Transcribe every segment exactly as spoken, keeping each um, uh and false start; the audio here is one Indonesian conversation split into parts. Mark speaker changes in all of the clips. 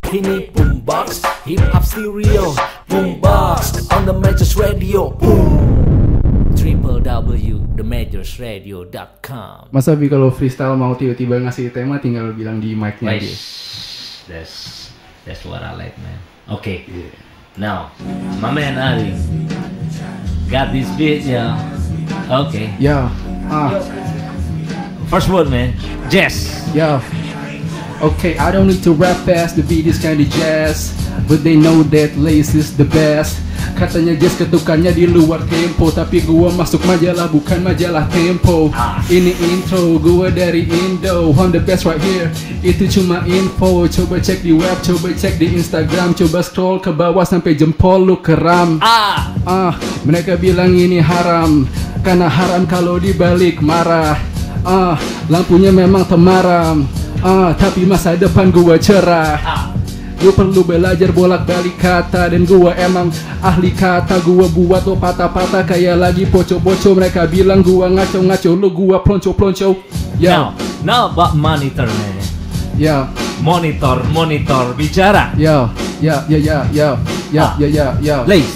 Speaker 1: Ini Boombox Hip Hop Stereo. Boombox on the Majors Radio. Boom. w w w dot the majors radio dot com.
Speaker 2: Mas Abi kalau freestyle mau tiba-tiba ngasih tema tinggal bilang di mic-nya aja.
Speaker 3: That's that's what I like, man. Okay. Yeah. Now, my man Ali got this beat, yeah. Okay.
Speaker 2: Yeah. Ah.
Speaker 3: First word, man. Jazz.
Speaker 2: Yeah. Okay, I don't need to rap fast, the beat is kinda jazz, but they know that Laze is the best. Katanya jazz ketukannya di luar tempo, tapi gua masuk majalah bukan majalah Tempo. Ini intro gua dari Indo, I'm the best right here. Itu cuma info, coba cek di web, coba cek di Instagram, coba scroll ke bawah sampai jempol lu keram. Ah, ah mereka bilang ini haram, karena haram kalau dibalik marah. Ah, lampunya memang temaram. Ah, tapi masa depan gua cerah. Lu perlu belajar bolak-balik kata, dan gua emang ahli kata. Gua buat lo patah-patah kayak lagi poco-poco. Mereka bilang gua ngaco-ngaco, lu gua plonco-plonco.
Speaker 3: Yeah. Now, now about monitor, man.
Speaker 2: Yeah.
Speaker 3: Monitor, monitor, bicara.
Speaker 2: Yeah, yeah, yeah, yeah, yeah, yeah, yeah, yeah, yeah.
Speaker 3: Laze.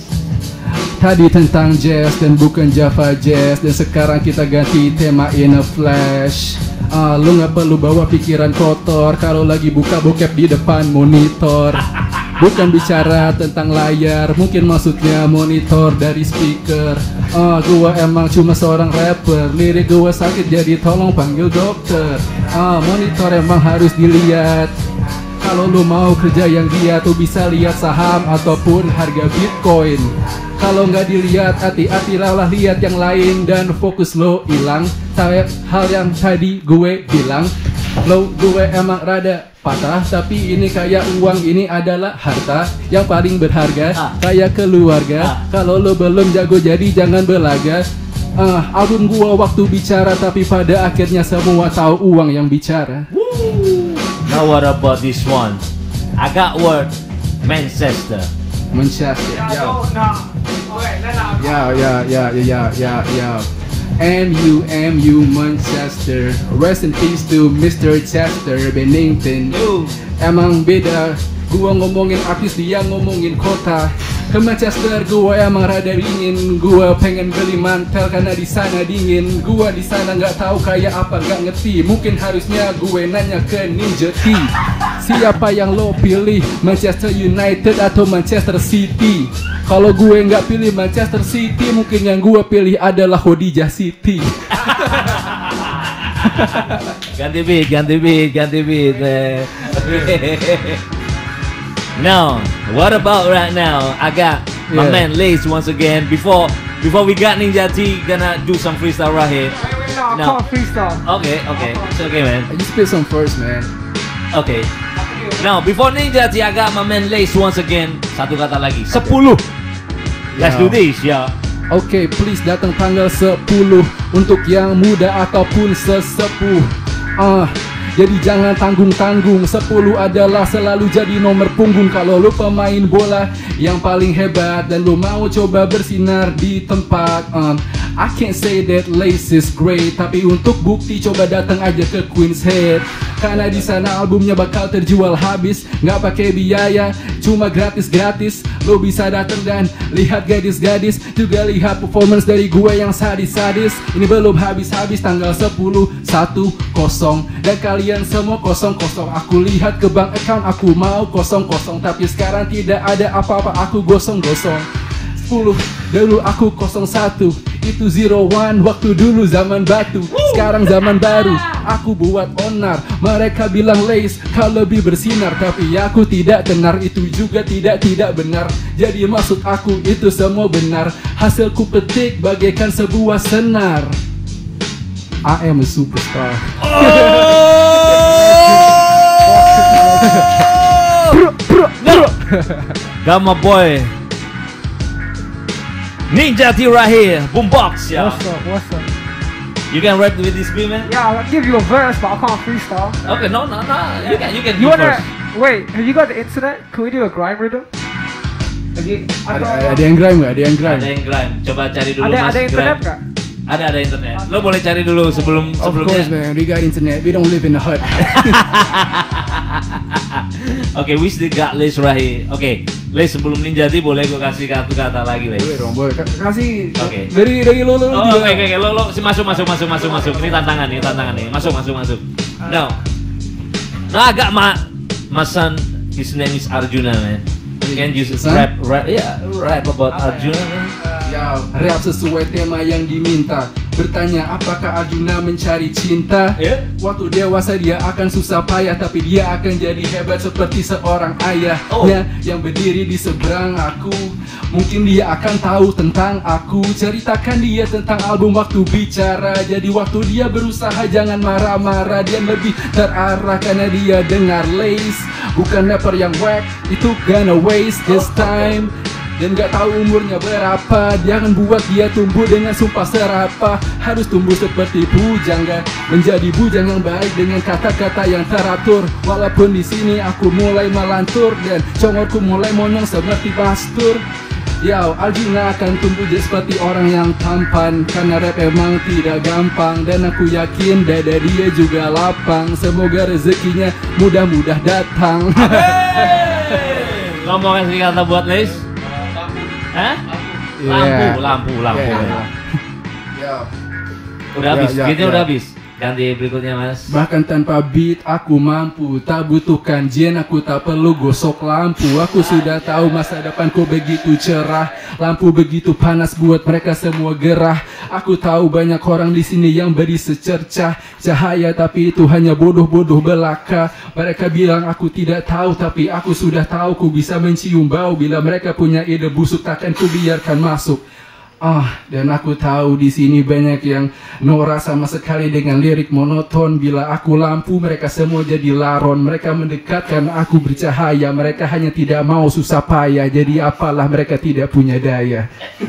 Speaker 2: Tadi tentang jazz dan bukan Java jazz, dan sekarang kita ganti tema in a flash. Uh, lu gak perlu bawa pikiran kotor kalau lagi buka bokep di depan monitor. Bukan bicara tentang layar, mungkin maksudnya monitor dari speaker. uh, Gua emang cuma seorang rapper, lirik gua sakit jadi tolong panggil dokter. uh, Monitor emang harus dilihat. Kalau lu mau kerja yang giat, tuh bisa lihat saham ataupun harga Bitcoin. Kalau nggak dilihat, hati-hati lah lihat yang lain dan fokus lo hilang. Saya hal yang tadi gue bilang, lo gue emang rada patah, tapi ini kayak uang, ini adalah harta yang paling berharga, ah. kayak keluarga. Ah. Kalau lo belum jago jadi jangan belaga. Uh, album gua waktu bicara, tapi pada akhirnya semua tahu uang yang bicara.
Speaker 3: Woo. Now what about this one? I got word Manchester.
Speaker 2: Manchester. Yeah. Yeah, yeah, yeah, yeah, yeah, yeah. M U M U Manchester. Rest in peace to Mister Chester Bennington. Emang beda, gua ngomongin artis, dia ngomongin kota. Ke Manchester gua emang rada dingin, gua pengen beli mantel karena di sana dingin. Gua di sana nggak tahu kayak apa, nggak ngerti. Mungkin harusnya gue nanya ke Ninja T. Siapa yang lo pilih, Manchester United atau Manchester City? Kalau gue nggak pilih Manchester City, mungkin yang gue pilih adalah Hodijah City.
Speaker 3: Ganti beat, ganti beat, ganti beat. Now, what about right now? I got yeah. my man Laze once again. Before before we got Ninja T, gonna do some freestyle right here.
Speaker 4: Wait, wait, no, I
Speaker 3: no.
Speaker 4: can't freestyle.
Speaker 3: Okay, okay, it's okay, man.
Speaker 2: You spit some first, man.
Speaker 3: Okay. Now, before Ninja T, I got my man Laze once again. Satu kata lagi, sepuluh. Let's do this, ya. Yeah.
Speaker 2: Oke, okay, please datang tanggal sepuluh untuk yang muda ataupun sesepuh. Ah. Uh, Jadi jangan tanggung-tanggung, sepuluh adalah selalu jadi nomor punggung. Kalau lu pemain bola yang paling hebat dan lu mau coba bersinar di tempat, um, I can't say that Laze is great, tapi untuk bukti coba datang aja ke Queen's Head. Karena di sana albumnya bakal terjual habis, nggak pakai biaya, cuma gratis-gratis. Lo bisa datang dan lihat gadis-gadis, juga lihat performance dari gue yang sadis-sadis. Ini belum habis-habis, tanggal sepuluh, satu, kosong. Dan kalian semua kosong-kosong. Aku lihat ke bank account, aku mau kosong-kosong, tapi sekarang tidak ada apa-apa, aku gosong-gosong. Sepuluh, dulu aku kosong satu, itu zero one waktu dulu zaman batu. Sekarang zaman baru, aku buat onar. Mereka bilang Laze kau lebih bersinar, tapi aku tidak tenar. Itu juga tidak tidak benar. Jadi maksud aku itu semua benar. Hasilku petik bagaikan sebuah senar. I am a superstar.
Speaker 3: Oh! No. Got my boy Ninja T right here, Boombox, yeah.
Speaker 4: What's up, what's up?
Speaker 3: You can rap with this beat, man?
Speaker 4: Yeah, I'll give you a verse, but I can't freestyle.
Speaker 3: Okay, no, no, no. You can, you can.
Speaker 4: You wanna,
Speaker 3: first.
Speaker 4: wait, have you got the internet? Can we do a grime rhythm? Have you, I
Speaker 2: ada, ada yang grime nggak? Ada yang grime?
Speaker 3: Ada yang grime. Coba cari dulu,
Speaker 4: ada,
Speaker 3: mas.
Speaker 4: Ada internet nggak?
Speaker 3: Ada, ada internet. Lo boleh cari dulu sebelum
Speaker 2: Of
Speaker 3: sebelumnya.
Speaker 2: course, man. We got internet. We don't live in a hut.
Speaker 3: Oke, we still got Laze right here. Oke, Laze sebelum ninjati boleh gue kasih satu kata lagi, Laze.
Speaker 2: Boleh dong, boleh. Kasih.
Speaker 3: Oke.
Speaker 2: Dari dari lo lo.
Speaker 3: Oh, oke oke lo lo masuk masuk masuk masuk masuk. Ini tantangan nih, tantangan nih. Masuk masuk masuk. No. Nah, agak ma my son, his name is Arjuna, man. Can you rap rap yeah, rap about Arjuna, man?
Speaker 2: Ya, rap sesuai tema yang diminta. Bertanya apakah Arjuna mencari cinta?
Speaker 3: Yeah.
Speaker 2: Waktu dewasa dia akan susah payah, tapi dia akan jadi hebat seperti seorang ayah.
Speaker 3: Oh.
Speaker 2: Ya, yang berdiri di seberang aku. Mungkin dia akan tahu tentang aku. Ceritakan dia tentang album Waktu Bicara. Jadi waktu dia berusaha jangan marah-marah. Dia lebih terarah karena dia dengar Laze. Bukan rapper yang wack, itu gonna waste this time. Dan gak tahu umurnya berapa. Jangan buat dia tumbuh dengan sumpah serapah. Harus tumbuh seperti bujang, gak menjadi bujang yang baik dengan kata-kata yang teratur. Walaupun di sini aku mulai melantur dan congorku mulai monyong seperti pastur. Yo, Arjuna akan tumbuh jadi seperti orang yang tampan. Karena rap emang tidak gampang. Dan aku yakin dada dia juga lapang. Semoga rezekinya mudah-mudah datang.
Speaker 3: Lo mau kasih kata buat Laze? Hah? Lampu, lampu, lampu.
Speaker 2: Yeah. Yeah.
Speaker 3: Udah habis,
Speaker 2: Ya, ya,
Speaker 3: beatnya
Speaker 2: ya.
Speaker 3: udah habis. Ganti berikutnya, Mas.
Speaker 2: Bahkan tanpa beat aku mampu. Tak butuhkan jen, aku tak perlu gosok lampu. Aku sudah tahu masa depanku begitu cerah. Lampu begitu panas buat mereka semua gerah. Aku tahu banyak orang di sini yang beri secercah cahaya, tapi itu hanya bodoh-bodoh belaka. Mereka bilang aku tidak tahu, tapi aku sudah tahu. Ku bisa mencium bau. Bila mereka punya ide busuk takkan ku biarkan masuk. Ah, dan aku tahu di sini banyak yang norak sama sekali dengan lirik monoton. Bila aku lampu, mereka semua jadi laron. Mereka mendekatkan aku bercahaya. Mereka hanya tidak mau susah payah. Jadi apalah mereka tidak punya daya.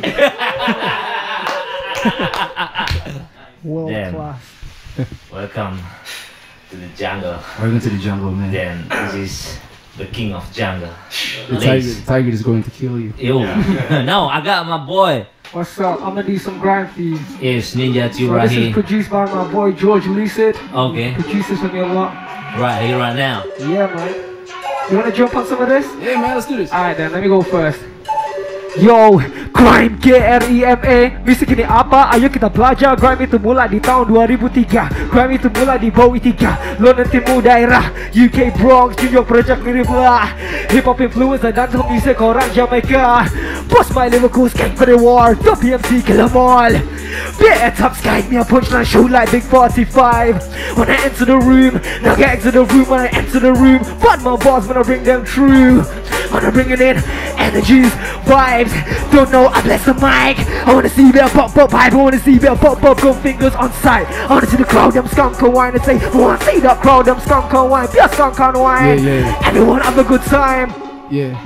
Speaker 4: World
Speaker 3: Damn.
Speaker 4: class.
Speaker 3: Welcome to the jungle.
Speaker 2: Welcome to the jungle, man.
Speaker 3: Then this is the king of jungle.
Speaker 2: The tiger,
Speaker 3: Laze.
Speaker 2: the tiger is going to kill you.
Speaker 3: Yo, no, I got my boy.
Speaker 4: What's up? I'm gonna do some grind for you.
Speaker 3: Is Ninja T
Speaker 4: So
Speaker 3: right
Speaker 4: this is
Speaker 3: here.
Speaker 4: produced by my boy George Lucid.
Speaker 3: Okay,
Speaker 4: Produces for me a lot.
Speaker 3: right here, right now.
Speaker 4: Yeah, man. You wanna jump on some of this?
Speaker 2: Yeah, man, let's do this.
Speaker 4: Alright then, let me go first. Yo, grime G R I M E. Musik ini apa? Ayo kita belajar. Grime itu mulai di tahun dua ribu tiga. Grime itu mulai di Bowie tiga. Lo nantimu daerah U K Bronx, New York project mirip lah. Hip hop influencer dan drum musik orang Jamaica. Boss my Liverpool skate for the war. W M C kill them all. Better top sky me a punchline show like Big forty-five. When I enter the room, now get exit the room when I enter the room. But my boss when I bring them through. When I bring it in, energies, vibes. Don't know, I bless the mic. I wanna see their pop pop hype. I wanna see their pop pop go fingers on sight. I wanna see the crowd, them skunk and wine and say, I wanna see that crowd, them skunk and wine. Be a skunk and wine.
Speaker 2: Yeah, yeah.
Speaker 4: Everyone have a good time.
Speaker 2: Yeah.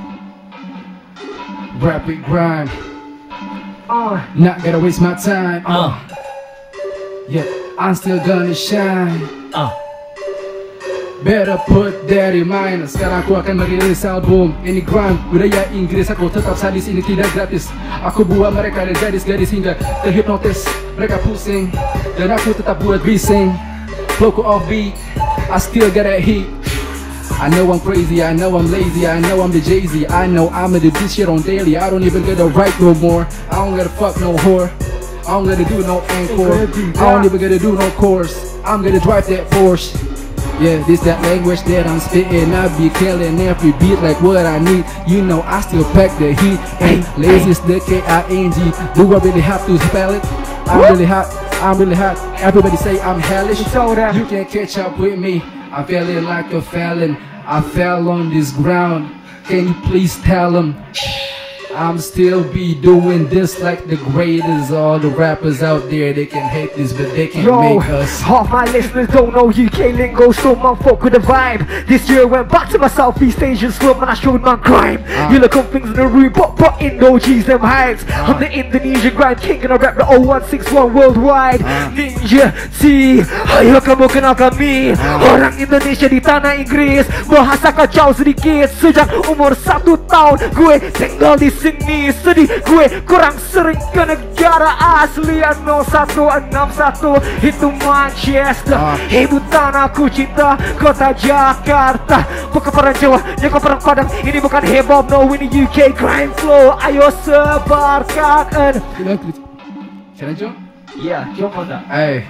Speaker 2: Rapid grind.
Speaker 4: Uh,
Speaker 2: Not gonna waste my time.
Speaker 3: Oh,
Speaker 2: Yeah, I'm still gonna shine.
Speaker 3: oh.
Speaker 2: Better put that in mind. Sekarang aku akan merilis album ini grind budaya Inggris. Aku tetap sadis, ini tidak gratis. Aku buat mereka dari gadis-gadis hingga terhipnotis. Mereka pusing dan aku tetap buat bising. Flowku offbeat, I still got that heat. I know I'm crazy, I know I'm lazy, I know I'm the Jay-Z. I know I'ma do this shit on daily. I don't even gotta write no more. I don't gotta fuck no whore. I don't gotta do no encore. I don't even gotta do no chorus. I'm gonna drive that Porsche. Yeah, this that language that I'm spitting. I be killing every beat like what I need. You know I still pack the heat. Hey, Laze is the K I N G. Do I really have to spell it? I'm really hot, I'm really hot. Everybody say I'm hellish.
Speaker 4: So that-
Speaker 2: You can't catch up with me. I'm feeling like a felon. I fell on this ground. Can you please tell them? I'm still be doing this like the greatest. All the rappers out there, they can hate this, but they can't
Speaker 4: Yo,
Speaker 2: make us.
Speaker 4: half my listeners don't know U K lingo, so man fuck with the vibe. This year went back to my Southeast Asian slum and I showed my crime.
Speaker 2: Ah.
Speaker 4: You look up things in the room, but but Indo G's them hypes. I'm the Indonesian grind king and I rap the oh one six one worldwide.
Speaker 2: Ah.
Speaker 4: Ninja T, ayo kamu kenal kami. Orang Indonesia di tanah Inggris, bahasa kacau sedikit. Sejak umur satu tahun gue tinggal di sini. sini sedih. Gue kurang sering ke negara asli. nol satu enam satu itu Manchester. Ibu tanahku cinta kota Jakarta. Bukan perang Jawa, nyokap perang Padang. Ini bukan hip hop, no ini U K crime flow. Ayo sebarkan.
Speaker 2: Can I jump?
Speaker 4: Yeah, jump on that.
Speaker 2: Hey.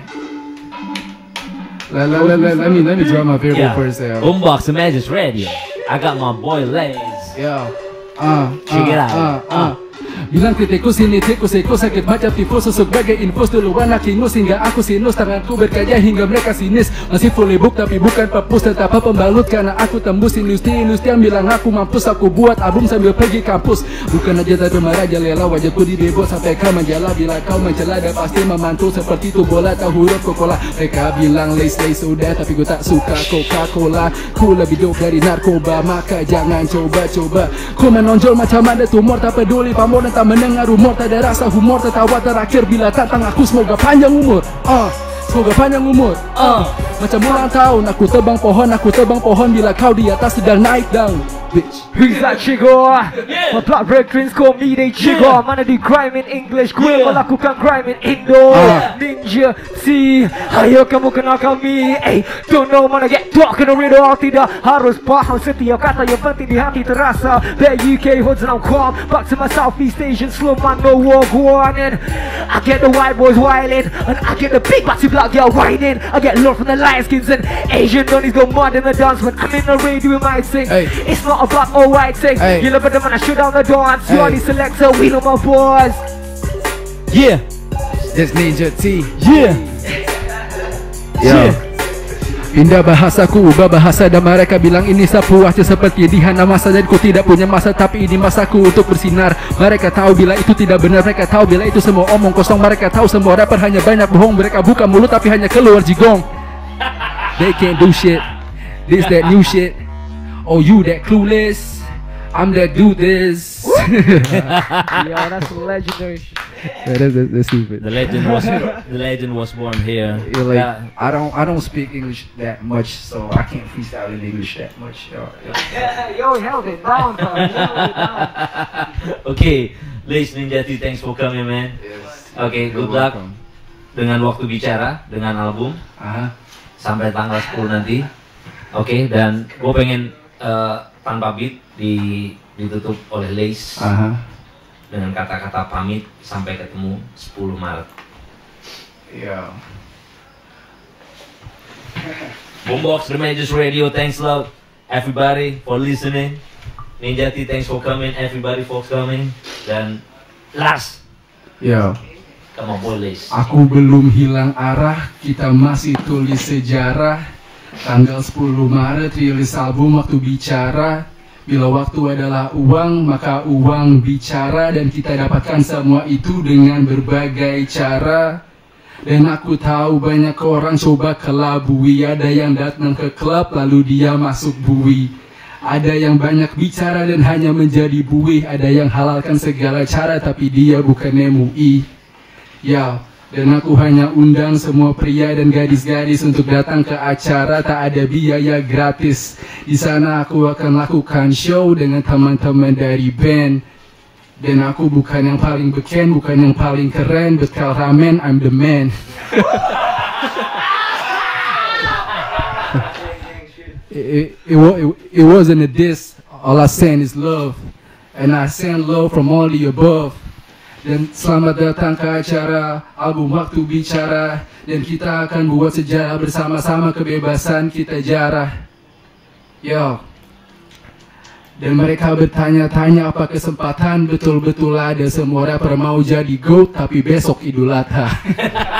Speaker 2: Let, let, let, let, let me let me drop my favorite
Speaker 3: Yeah.
Speaker 2: first. Yeah.
Speaker 3: BoomboX Demajors Radio. I got my boy Laze.
Speaker 2: Yeah. Uh,
Speaker 3: Check it out.
Speaker 2: Uh, uh, uh. Bilang tikus ini tikus ekos sakit macam tifus susuk bagai infus duluan aku ingus hingga aku sinus tanganku berkarya hingga mereka sinis masih fully book tapi bukan pepus tetap pembalut karena aku tembus industri-industri yang bilang aku mampus aku buat album sambil pergi kampus bukan aja tapi maraja lela wajahku di debot sampai kau menjala bila kau mencela dan pasti memantul seperti itu bola tak huruf Coca-Cola mereka bilang lace lace sudah tapi gue tak suka Coca-Cola ku lebih dope dari narkoba maka jangan coba-coba ku menonjol macam ada tumor tak peduli pamor tak mendengar rumor, tak ada rasa humor, tertawa terakhir bila tantang aku semoga panjang umur. Ah, uh, semoga panjang umur. Ah, uh, macam ulang tahun aku tebang pohon, aku tebang pohon bila kau di atas sedang naik down. Bitch.
Speaker 4: Who's that chico? Yeah. My black red twins call me they chico. Yeah. Mana di crime in English, gue yeah. melakukan crime in Indo. Uh. Ninja C, ayo kamu kenal kami. Eh, don't know mana get talk kena riddle. Tidak harus paham setiap kata yang penting di hati terasa. That U K hoods and I'm calm. Back to my Southeast Asian slow man no war going in. I get the white boys wildin', and I get the big boxy black girl whining. I get love from the light skins and Asian donnies go mad in the dance when I'm in the radio might sing. Hey. It's not a black or white thing. Hey. You love it when I shoot down the dance. You are the selector, we know my boys.
Speaker 2: Yeah, this Ninja T.
Speaker 3: Yeah.
Speaker 2: Yeah. Pindah bahasaku, ubah bahasa dan mereka bilang ini sapu aja seperti dihana masa dan ku tidak punya masa tapi ini masaku untuk bersinar. Mereka tahu bila itu tidak benar, mereka tahu bila itu semua omong kosong. Mereka tahu semua rapper hanya banyak bohong. Mereka buka mulut tapi hanya keluar jigong. They can't do shit. This that new shit. Oh you that clueless. I'm that do this.
Speaker 4: Yeah, that's legendary.
Speaker 2: Yeah, that's, that's, that's stupid.
Speaker 3: The legend was the legend was born here.
Speaker 2: You're like,
Speaker 3: Yeah.
Speaker 2: I don't I don't speak English that much, so I can't freestyle in English that much. Yo, yo.
Speaker 4: Yeah, yo, held it down, bro. You held it down.
Speaker 3: Okay, Laze Ninja T, thanks for coming, man.
Speaker 2: Yes.
Speaker 3: Okay,
Speaker 2: You're
Speaker 3: good luck
Speaker 2: welcome.
Speaker 3: dengan waktu bicara dengan album
Speaker 2: Aha.
Speaker 3: sampai tanggal sepuluh nanti. Oke, dan gue pengen uh, tanpa beat di, ditutup oleh Laze
Speaker 2: Aha.
Speaker 3: dengan kata-kata pamit sampai ketemu sepuluh Maret.
Speaker 2: Yeah.
Speaker 3: BoomboX Demajors Radio, thanks a lot everybody for listening. Ninja T, thanks for coming, everybody for coming. Dan last,
Speaker 2: Yo.
Speaker 3: come on boy Laze.
Speaker 2: Aku belum hilang arah, kita masih tulis sejarah. Tanggal sepuluh Maret rilis album waktu bicara. Bila waktu adalah uang, maka uang bicara. Dan kita dapatkan semua itu dengan berbagai cara. Dan aku tahu banyak orang coba kelabui. Ada yang datang ke klub lalu dia masuk bui. Ada yang banyak bicara dan hanya menjadi buih. Ada yang halalkan segala cara tapi dia bukan M U I. Ya, dan aku hanya undang semua pria dan gadis-gadis untuk datang ke acara. Tak ada biaya gratis. Di sana aku akan lakukan show dengan teman-teman dari band. Dan aku bukan yang paling beken, bukan yang paling keren. Bekal ramen, I'm the man. it, it, it, it, it wasn't a diss. All I send is love. And I send love from all the above. Dan selamat datang ke acara album Waktu Bicara. Dan kita akan buat sejarah bersama-sama, kebebasan kita jarah. Yo. Dan mereka bertanya-tanya apa kesempatan. Betul-betul ada, semua rapper mau jadi GOAT, tapi besok Idul Adha.